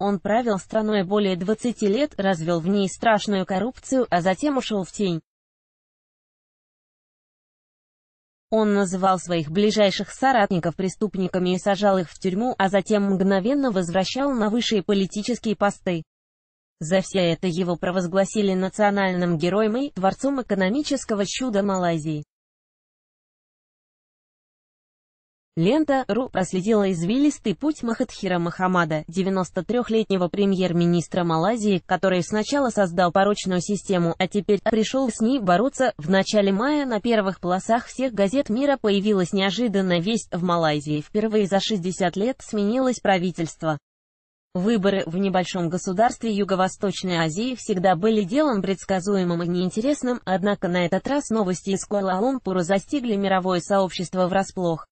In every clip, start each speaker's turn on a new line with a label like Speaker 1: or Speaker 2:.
Speaker 1: Он правил страной более 20 лет, развел в ней страшную коррупцию, а затем ушел в тень. Он называл своих ближайших соратников преступниками и сажал их в тюрьму, а затем мгновенно возвращал на высшие политические посты. За все это его провозгласили национальным героем и творцом экономического чуда Малайзии. Лента.ру проследила извилистый путь Махатхира Мохаммада, 93-летнего премьер-министра Малайзии, который сначала создал порочную систему, а теперь пришел с ней бороться. В начале мая на первых полосах всех газет мира появилась неожиданная весть: в Малайзии впервые за 60 лет сменилось правительство. Выборы в небольшом государстве Юго-Восточной Азии всегда были делом предсказуемым и неинтересным, однако на этот раз новости из Куала-Лумпура застигли мировое сообщество врасплох.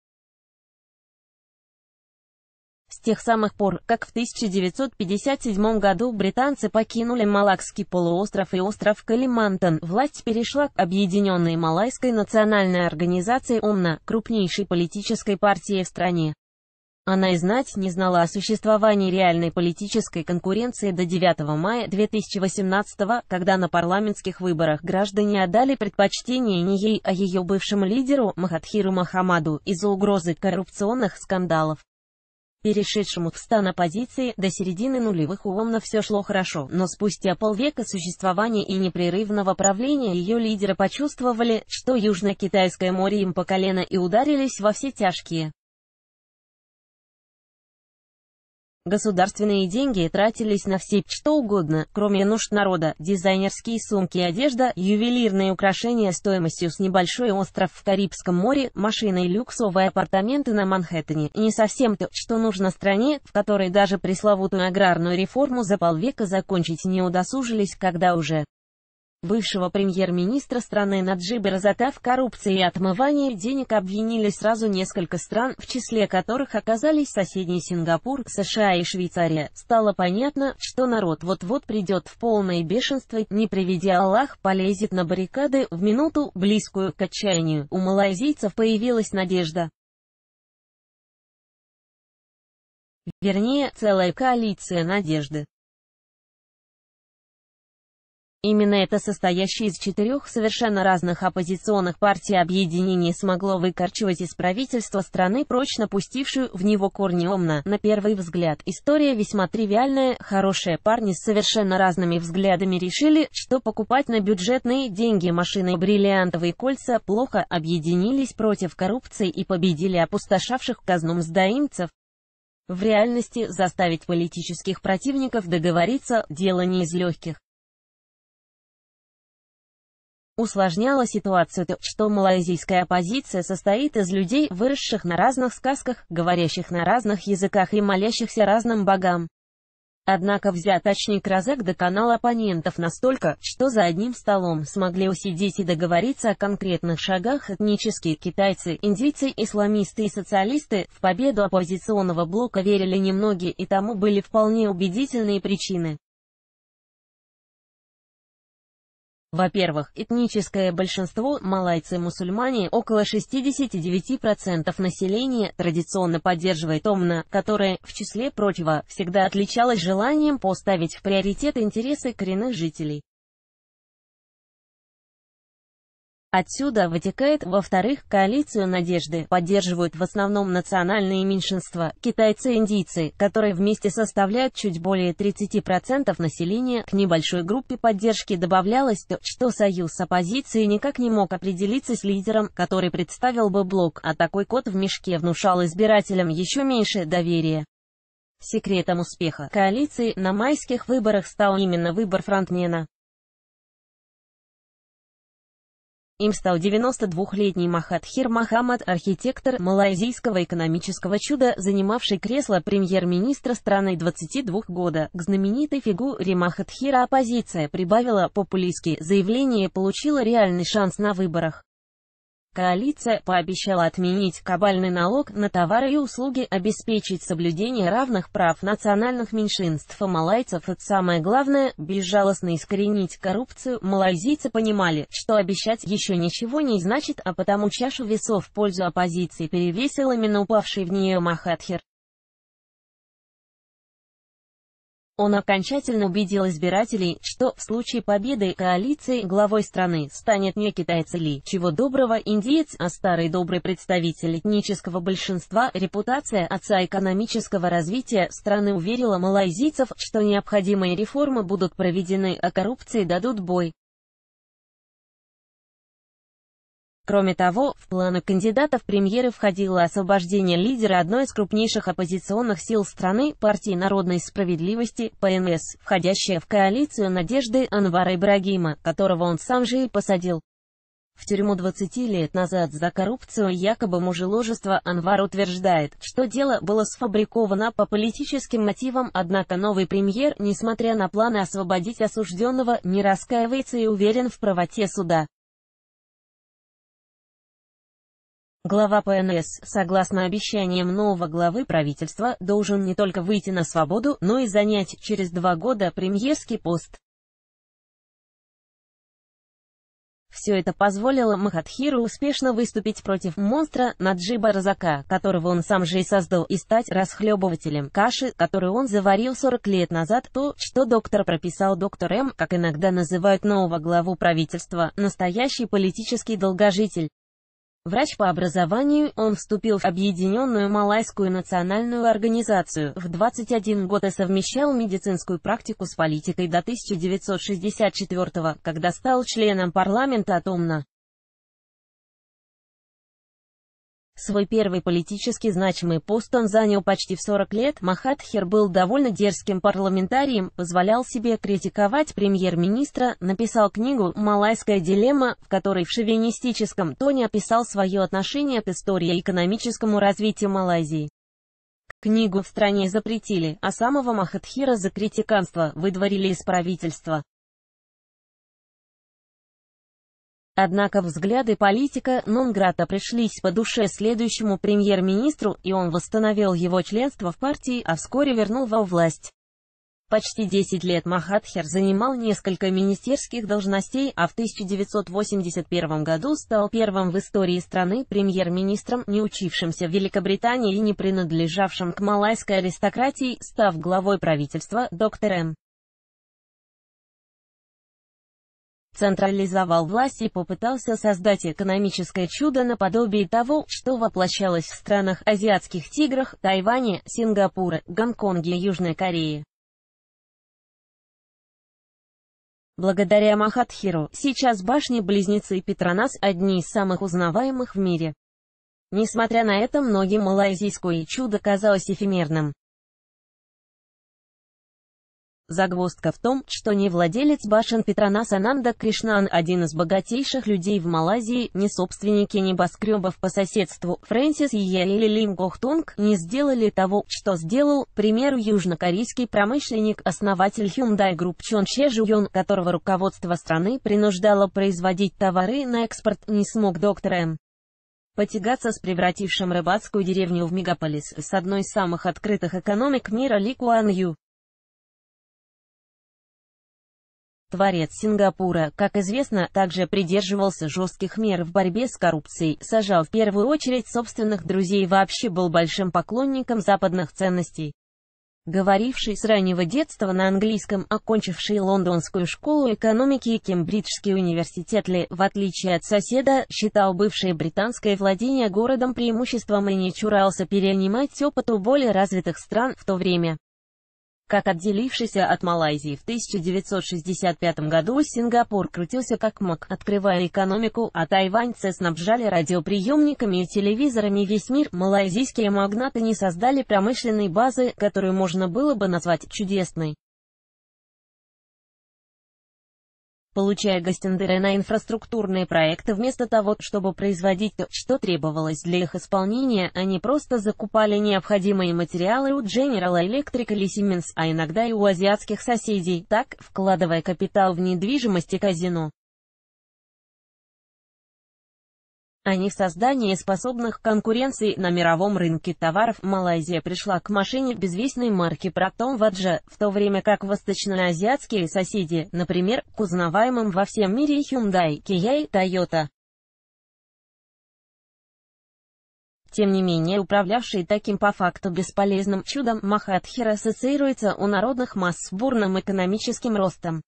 Speaker 1: С тех самых пор, как в 1957 году британцы покинули Малакский полуостров и остров Калимантан, власть перешла к Объединенной Малайской национальной организации ОМНА, крупнейшей политической партии в стране. Она и знать не знала о существовании реальной политической конкуренции до 9 мая 2018, когда на парламентских выборах граждане отдали предпочтение не ей, а ее бывшему лидеру Махатхиру Мохаммаду из-за угрозы коррупционных скандалов. Перешедшему в стан оппозиции, до середины нулевых у ОМНА все шло хорошо, но спустя полвека существования и непрерывного правления ее лидеры почувствовали, что Южно-Китайское море им по колено, и ударились во все тяжкие. Государственные деньги тратились на все, что угодно, кроме нужд народа: дизайнерские сумки, одежда, ювелирные украшения стоимостью с небольшой остров в Карибском море, машины и люксовые апартаменты на Манхэттене. Не совсем то, что нужно стране, в которой даже пресловутую аграрную реформу за полвека закончить не удосужились, когда уже бывшего премьер-министра страны Наджиба Разата в коррупции и отмывании денег обвинили сразу несколько стран, в числе которых оказались соседний Сингапур, США и Швейцария. Стало понятно, что народ вот-вот придет в полное бешенство, не приведи Аллах, полезет на баррикады. В минуту, близкую к отчаянию, у малайзийцев появилась надежда. Вернее, целая коалиция надежды. Именно это состоящее из 4 совершенно разных оппозиционных партий объединение смогло выкорчевать из правительства страны, прочно пустившую в него корни ОМНА. На первый взгляд, история весьма тривиальная. Хорошие парни с совершенно разными взглядами решили, что покупать на бюджетные деньги машины и бриллиантовые кольца плохо, объединились против коррупции и победили опустошавших казну мздоимцев. В реальности, заставить политических противников договориться – дело не из легких. Усложняло ситуацию то, что малайзийская оппозиция состоит из людей, выросших на разных сказках, говорящих на разных языках и молящихся разным богам. Однако взяточник Разак доконал оппонентов настолько, что за одним столом смогли усидеть и договориться о конкретных шагах. Этнические китайцы, индийцы, исламисты и социалисты. В победу оппозиционного блока верили немногие, и тому были вполне убедительные причины. Во-первых, этническое большинство, малайцы-мусульмане, около 69% населения, традиционно поддерживает ОМНА, которая, в числе прочего, всегда отличалась желанием поставить в приоритет интересы коренных жителей. Отсюда вытекает, во-вторых, коалицию надежды поддерживают в основном национальные меньшинства, китайцы и индийцы, которые вместе составляют чуть более 30% населения. К небольшой группе поддержки добавлялось то, что союз с оппозицией никак не мог определиться с лидером, который представил бы блок, а такой кот в мешке внушал избирателям еще меньше доверия. Секретом успеха коалиции на майских выборах стал именно выбор фронтмена. Им стал 92-летний Махатхир Мохаммад, архитектор малайзийского экономического чуда, занимавший кресло премьер-министра страны 22 года. К знаменитой фигуре Махатхира оппозиция прибавила популистские заявления и получила реальный шанс на выборах. Коалиция пообещала отменить кабальный налог на товары и услуги, обеспечить соблюдение равных прав национальных меньшинств и малайцев и, самое главное, безжалостно искоренить коррупцию. Малайзийцы понимали, что обещать еще ничего не значит, а потому чашу весов в пользу оппозиции перевесил именно упавший в нее Махатхир. Он окончательно убедил избирателей, что в случае победы коалиции главой страны станет не китаец Ли, чего доброго индиец, а старый добрый представитель этнического большинства. Репутация отца экономического развития страны уверила малайзийцев, что необходимые реформы будут проведены, а коррупции дадут бой. Кроме того, в планы кандидатов в премьеры входило освобождение лидера одной из крупнейших оппозиционных сил страны, партии народной справедливости, ПНС, входящая в коалицию Надежды Анвара Ибрагима, которого он сам же и посадил в тюрьму 20 лет назад за коррупцию и якобы мужеложество. Анвар утверждает, что дело было сфабриковано по политическим мотивам, однако новый премьер, несмотря на планы освободить осужденного, не раскаивается и уверен в правоте суда. Глава ПНС, согласно обещаниям нового главы правительства, должен не только выйти на свободу, но и занять через 2 года премьерский пост. Все это позволило Махатхиру успешно выступить против монстра Наджиба Разака, которого он сам же и создал, и стать расхлебывателем каши, которую он заварил 40 лет назад. То, что доктор прописал доктор М, как иногда называют нового главу правительства, настоящий политический долгожитель. Врач по образованию, он вступил в Объединенную Малайскую национальную организацию в 21 год и совмещал медицинскую практику с политикой до 1964, когда стал членом парламента от ОМНа. Свой первый политически значимый пост он занял почти в 40 лет. Махатхир был довольно дерзким парламентарием, позволял себе критиковать премьер-министра, написал книгу «Малайская дилемма», в которой в шовинистическом тоне описал свое отношение к истории и экономическому развитию Малайзии. Книгу в стране запретили, а самого Махатхира за критиканство выдворили из правительства. Однако взгляды политика нон-грата пришлись по душе следующему премьер-министру, и он восстановил его членство в партии, а вскоре вернул во власть. Почти 10 лет Махатхир занимал несколько министерских должностей, а в 1981 году стал первым в истории страны премьер-министром, не учившимся в Великобритании и не принадлежавшим к малайской аристократии, став главой правительства. Доктор М. централизовал власть и попытался создать экономическое чудо наподобие того, что воплощалось в странах азиатских тиграх, Тайване, Сингапуре, Гонконге и Южной Корее. Благодаря Махатхиру, сейчас башни-близнецы Петронас одни из самых узнаваемых в мире. Несмотря на это, многим малайзийское чудо казалось эфемерным. Загвоздка в том, что не владелец башен Петронас Ананда Кришнан, один из богатейших людей в Малайзии, не собственники небоскребов по соседству, Фрэнсис Йе или Лим Гохтунг, не сделали того, что сделал, к примеру, южнокорейский промышленник, основатель Hyundai Group Чон Че Жуйон, которого руководство страны принуждало производить товары на экспорт, не смог доктор М. потягаться с превратившим рыбацкую деревню в мегаполис, с одной из самых открытых экономик мира Ли Куан Ю. Творец Сингапура, как известно, также придерживался жестких мер в борьбе с коррупцией, сажал в первую очередь собственных друзей и вообще был большим поклонником западных ценностей. Говоривший с раннего детства на английском, окончивший Лондонскую школу экономики и Кембриджский университет Ли, в отличие от соседа, считал бывшее британское владение городом преимуществом и не чурался перенимать опыт у более развитых стран в то время. Как отделившийся от Малайзии в 1965 году, Сингапур крутился как мог, открывая экономику, а тайваньцы снабжали радиоприемниками и телевизорами весь мир. Малайзийские магнаты не создали промышленной базы, которую можно было бы назвать чудесной. Получая гостендеры на инфраструктурные проекты, вместо того, чтобы производить то, что требовалось для их исполнения, они просто закупали необходимые материалы у General Electric или Siemens, а иногда и у азиатских соседей, так, вкладывая капитал в недвижимость и казино. А не в создание способных к конкуренции на мировом рынке товаров. Малайзия пришла к машине безвестной марки Proton Vadja, в то время как восточноазиатские соседи, например, к узнаваемым во всем мире Hyundai, Kia и Toyota. Тем не менее, управлявший таким по факту бесполезным чудом Махатхир ассоциируется у народных масс с бурным экономическим ростом.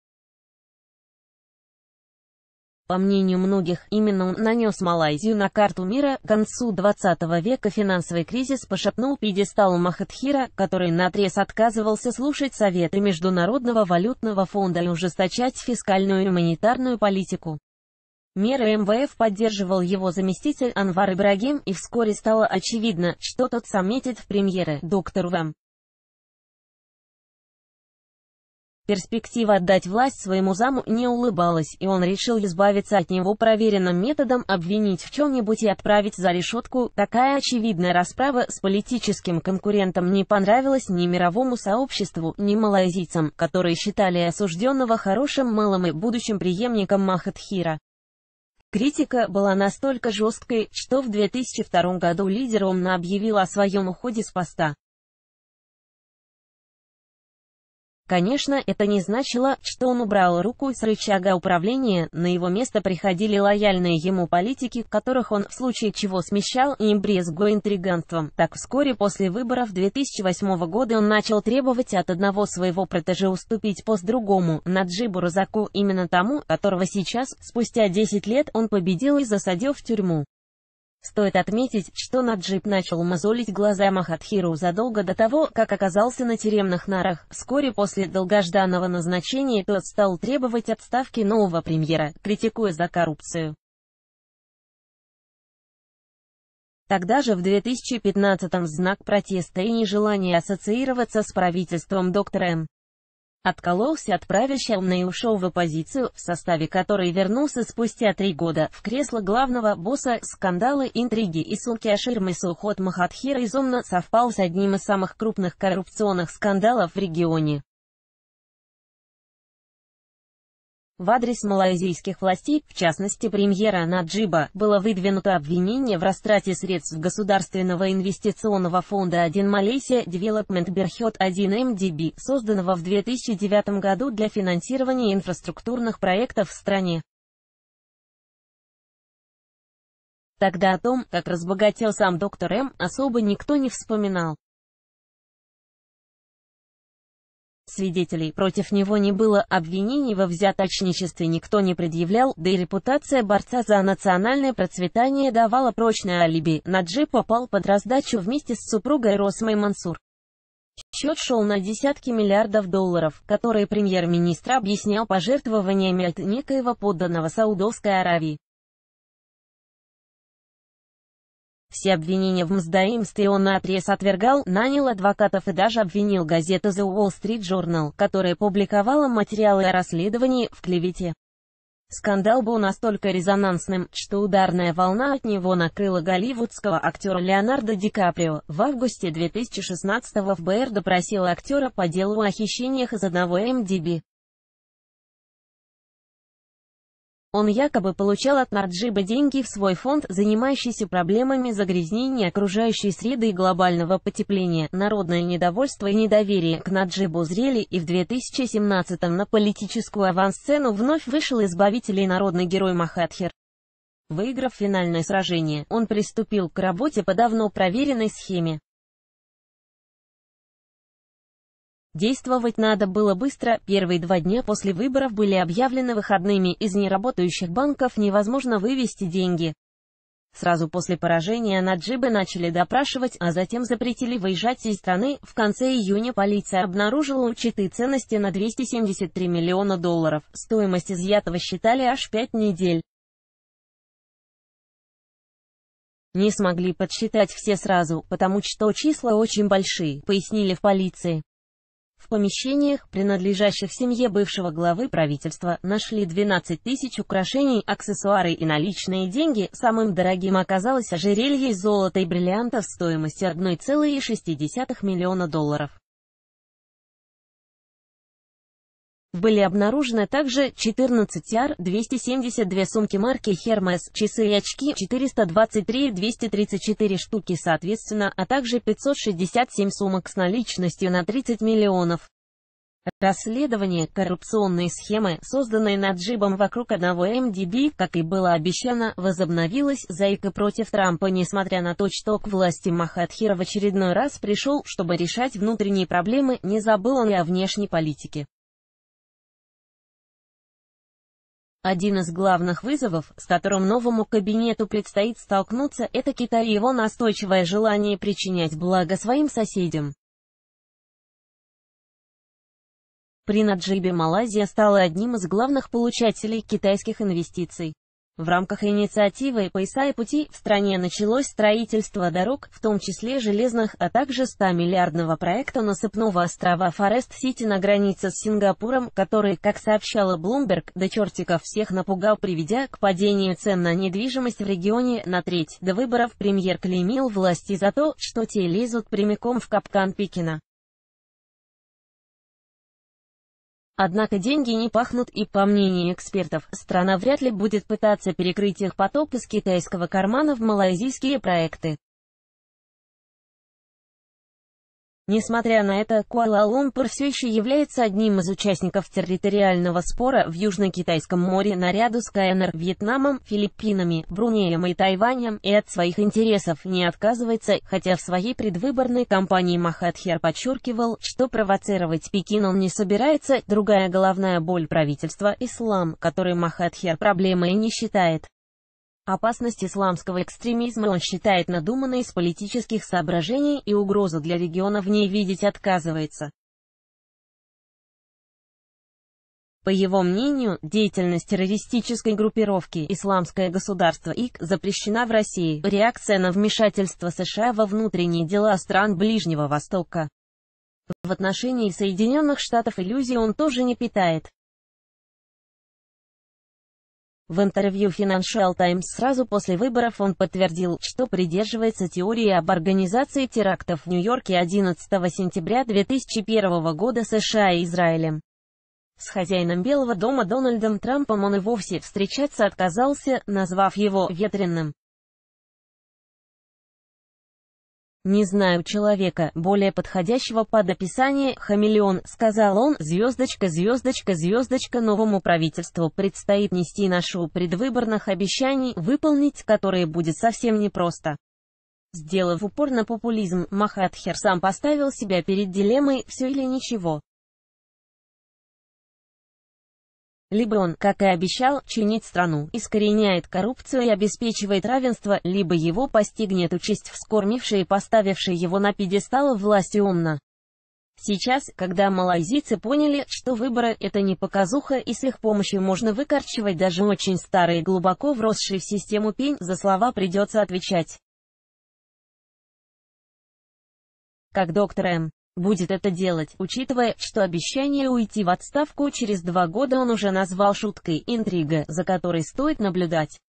Speaker 1: По мнению многих, именно он нанес Малайзию на карту мира. К концу 20 века финансовый кризис пошатнул пьедестал Махатхира, который наотрез отказывался слушать советы Международного валютного фонда и ужесточать фискальную и монетарную политику. Меры МВФ поддерживал его заместитель Анвар Ибрагим, и вскоре стало очевидно, что тот сам метит в премьеры, доктор В. Перспектива отдать власть своему заму не улыбалась, и он решил избавиться от него проверенным методом: обвинить в чем-нибудь и отправить за решетку. Такая очевидная расправа с политическим конкурентом не понравилась ни мировому сообществу, ни малайзийцам, которые считали осужденного хорошим малым и будущим преемником Махатхира. Критика была настолько жесткой, что в 2002 году лидер ОМН объявил о своем уходе с поста. Конечно, это не значило, что он убрал руку с рычага управления. На его место приходили лояльные ему политики, которых он в случае чего смещал, и не брезгуя интриганством. Так, вскоре после выборов 2008 года он начал требовать от одного своего протеже уступить пост другому, Наджибу Разаку, именно тому, которого сейчас, спустя 10 лет, он победил и засадил в тюрьму. Стоит отметить, что Наджиб начал мозолить глаза Махатхиру задолго до того, как оказался на тюремных нарах. Вскоре после долгожданного назначения тот стал требовать отставки нового премьера, критикуя за коррупцию. Тогда же в 2015-м в знак протеста и нежелания ассоциироваться с правительством доктор М. откололся от правящей ОМН и ушел в оппозицию, в составе которой вернулся спустя 3 года в кресло главного босса. Скандалы, интриги и сулки-аширмысы. Уход Махатхира из ОМН совпал с одним из самых крупных коррупционных скандалов в регионе. В адрес малайзийских властей, в частности премьера Наджиба, было выдвинуто обвинение в растрате средств Государственного инвестиционного фонда 1 Malaysia Development Berhad 1 МДБ, созданного в 2009 году для финансирования инфраструктурных проектов в стране. Тогда о том, как разбогател сам доктор М, особо никто не вспоминал. Свидетелей против него не было, обвинений во взяточничестве никто не предъявлял, да и репутация борца за национальное процветание давала прочное алиби. Наджиб попал под раздачу вместе с супругой Росмой Мансур. Счет шел на десятки миллиардов долларов, которые премьер-министр объяснял пожертвованиями от некоего подданного Саудовской Аравии. Все обвинения в мздоимстве он наотрез отвергал, нанял адвокатов и даже обвинил газету The Wall Street Journal, которая публиковала материалы о расследовании в клевете. Скандал был настолько резонансным, что ударная волна от него накрыла голливудского актера Леонардо Ди Каприо. В августе 2016-го ФБР допросило актера по делу о хищениях из 1 МДБ. Он якобы получал от Наджиба деньги в свой фонд, занимающийся проблемами загрязнения окружающей среды и глобального потепления. Народное недовольство и недоверие к Наджибу зрели, и в 2017-м на политическую авансцену вновь вышел избавитель и народный герой Махатхир. Выиграв финальное сражение, он приступил к работе по давно проверенной схеме. Действовать надо было быстро. Первые 2 дня после выборов были объявлены выходными, из неработающих банков невозможно вывести деньги. Сразу после поражения Наджиба начали допрашивать, а затем запретили выезжать из страны. В конце июня полиция обнаружила учеты ценности на 273 миллиона долларов. Стоимость изъятого считали аж 5 недель. Не смогли подсчитать все сразу, потому что числа очень большие, пояснили в полиции. В помещениях, принадлежащих семье бывшего главы правительства, нашли 12 тысяч украшений, аксессуары и наличные деньги. Самым дорогим оказалось ожерелье из золота и бриллиантов стоимостью 1,6 миллиона долларов. Были обнаружены также 14 яр, 272 сумки марки Hermes, часы и очки, 423 и 234 штуки соответственно, а также 567 сумок с наличностью на 30 миллионов. Расследование коррупционной схемы, созданной Наджибом вокруг одного МДБ, как и было обещано, возобновилось. Заика против Трампа. Несмотря на то, что к власти Махатхир в очередной раз пришел, чтобы решать внутренние проблемы, не забыл он и о внешней политике. Один из главных вызовов, с которым новому кабинету предстоит столкнуться, это Китай и его настойчивое желание причинять благо своим соседям. При Наджибе Малайзия стала одним из главных получателей китайских инвестиций. В рамках инициативы «Пояса и пути» в стране началось строительство дорог, в том числе железных, а также 100-миллиардного проекта насыпного острова Форест-Сити на границе с Сингапуром, который, как сообщала Bloomberg, до чертиков всех напугал, приведя к падению цен на недвижимость в регионе на треть. До выборов премьер клеймил власти за то, что те лезут прямиком в капкан Пекина. Однако деньги не пахнут, и, по мнению экспертов, страна вряд ли будет пытаться перекрыть их поток из китайского кармана в малайзийские проекты. Несмотря на это, Куала-Лумпур все еще является одним из участников территориального спора в Южно-Китайском море наряду с КНР, Вьетнамом, Филиппинами, Брунеем и Тайванем, и от своих интересов не отказывается, хотя в своей предвыборной кампании Махатхир подчеркивал, что провоцировать Пекин он не собирается. Другая головная боль правительства – ислам, который Махатхир проблемой не считает. Опасность исламского экстремизма он считает надуманной из политических соображений и угрозу для региона в ней видеть отказывается. По его мнению, деятельность террористической группировки «Исламское государство» ИГ запрещена в России. Реакция на вмешательство США во внутренние дела стран Ближнего Востока. В отношении Соединенных Штатов иллюзий он тоже не питает. В интервью Financial Times сразу после выборов он подтвердил, что придерживается теории об организации терактов в Нью-Йорке 11 сентября 2001 года США и Израилем. С хозяином Белого дома Дональдом Трампом он и вовсе встречаться отказался, назвав его «ветреным». «Не знаю человека, более подходящего под описание «хамелеон», — сказал он, новому правительству предстоит нести ношу предвыборных обещаний, выполнить которые будет совсем непросто. Сделав упор на популизм, Махатхир сам поставил себя перед дилеммой «все или ничего». Либо он, как и обещал, чинит страну, искореняет коррупцию и обеспечивает равенство, либо его постигнет участь вскормившей и поставившей его на пьедестал власти умна. Сейчас, когда малайзийцы поняли, что выборы – это не показуха и с их помощью можно выкорчевать даже очень старый и глубоко вросший в систему пень, за слова придется отвечать. Как доктор М. будет это делать, учитывая, что обещание уйти в отставку через 2 года он уже назвал шуткой, интрига, за которой стоит наблюдать.